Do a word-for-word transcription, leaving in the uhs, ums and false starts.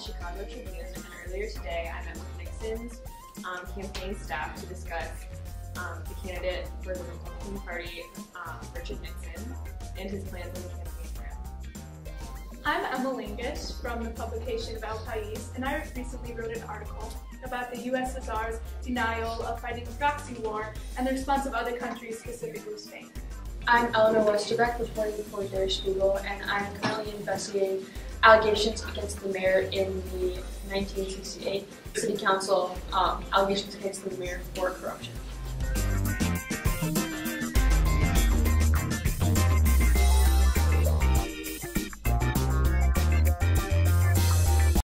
Chicago Tribune, and earlier today I met with Nixon's um, campaign staff to discuss um, the candidate for the Republican Party, um, Richard Nixon, and his plans in the campaign for him. I'm Emma Lingish from the publication of El País, and I recently wrote an article about the U S S R's denial of fighting a proxy war and the response of other countries, specifically Spain. I'm Eleanor Westerbeck, reporting for Der Spiegel, and I'm currently investigating allegations against the mayor in the nineteen sixty-eight City Council, um, allegations against the mayor for corruption.